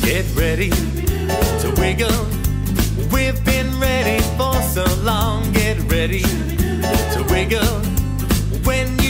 Get ready to wiggle. We've been ready for so long. Get ready to wiggle when you